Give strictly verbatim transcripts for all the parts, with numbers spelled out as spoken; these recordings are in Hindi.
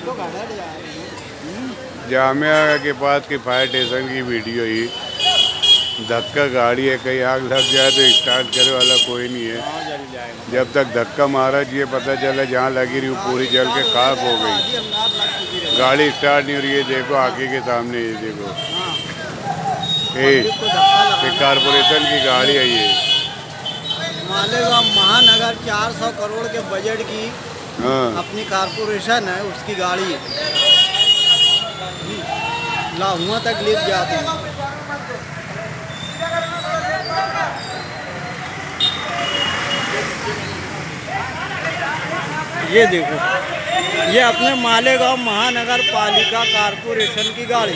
जामिया के पास की फायर स्टेशन की वीडियो ही धक्का गाड़ी है, कहीं आग लग जाए तो स्टार्ट करे वाला कोई नहीं है। जब तक धक्का मारा ये पता चला जहाँ लगी रही पूरी जल के खाक हो गई। गाड़ी स्टार्ट नहीं हो रही है, देखो आगे के सामने ये देखो, ये कारपोरेशन की गाड़ी है। ये मालेगांव महानगर चार सौ करोड़ के बजट की अपनी कारपोरेशन है, उसकी गाड़ी लाहुआ तक ले जाती है। ये देखो, ये अपने मालेगांव महानगर पालिका कारपोरेशन की गाड़ी।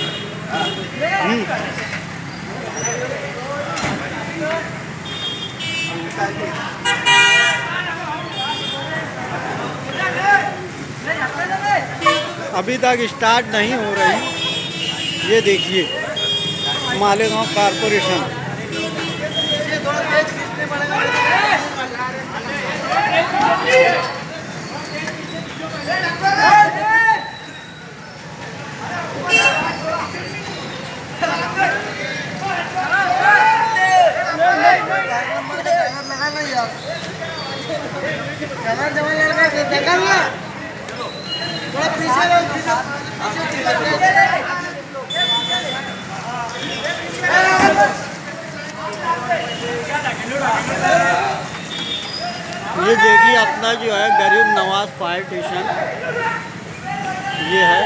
अभी तक स्टार्ट नहीं हो रही। ये देखिए मालेगांव कारपोरेशन। ये देखिए अपना जो है गरीब नवाज फायर स्टेशन ये है।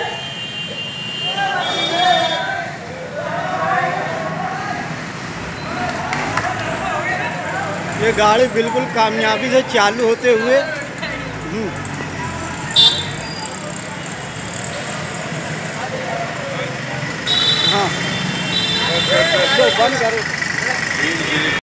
ये गाड़ी बिल्कुल कामयाबी से चालू होते हुए हाँ तो बंद करो।